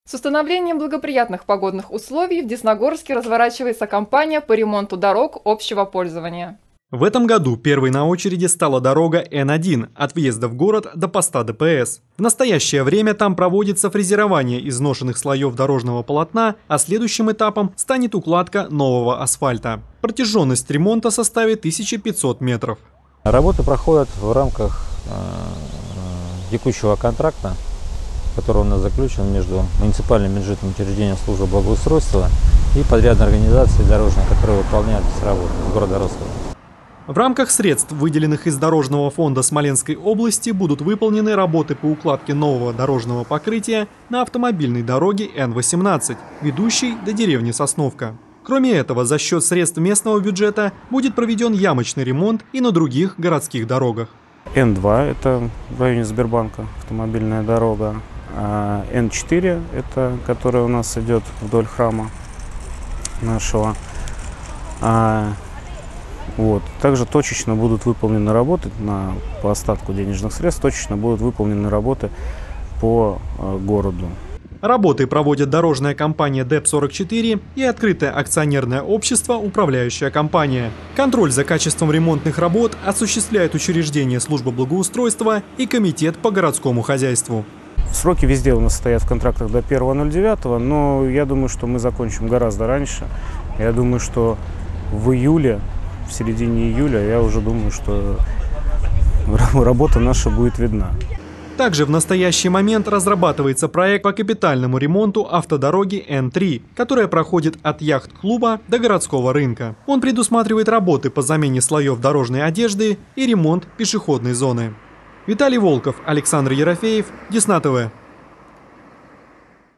С установлением благоприятных погодных условий в Десногорске разворачивается кампания по ремонту дорог общего пользования. В этом году первой на очереди стала дорога Н1 от въезда в город до поста ДПС. В настоящее время там проводится фрезерование изношенных слоев дорожного полотна, а следующим этапом станет укладка нового асфальта. Протяженность ремонта составит 1500 метров. Работы проходят в рамках текущего контракта, который у нас заключен между муниципальным бюджетным учреждением службы благоустройства и подрядной организацией дорожной, которая выполняет работу с города Ростова. В рамках средств, выделенных из Дорожного фонда Смоленской области, будут выполнены работы по укладке нового дорожного покрытия на автомобильной дороге Н-18, ведущей до деревни Сосновка. Кроме этого, за счет средств местного бюджета будет проведен ямочный ремонт и на других городских дорогах. Н2 – это в районе Сбербанка автомобильная дорога, а Н4 – это которая у нас идет вдоль храма нашего. Также точечно будут выполнены работы по остатку денежных средств, точечно будут выполнены работы по городу. Работы проводят дорожная компания ДЭП-44 и открытое акционерное общество «Управляющая компания». Контроль за качеством ремонтных работ осуществляет учреждение службы благоустройства и комитет по городскому хозяйству. Сроки везде у нас стоят в контрактах до 1.09, но я думаю, что мы закончим гораздо раньше. Я думаю, что в июле, в середине июля, я уже думаю, что работа наша будет видна. Также в настоящий момент разрабатывается проект по капитальному ремонту автодороги Н3, которая проходит от яхт-клуба до городского рынка. Он предусматривает работы по замене слоев дорожной одежды и ремонт пешеходной зоны. Виталий Волков, Александр Ерофеев, Десна ТВ.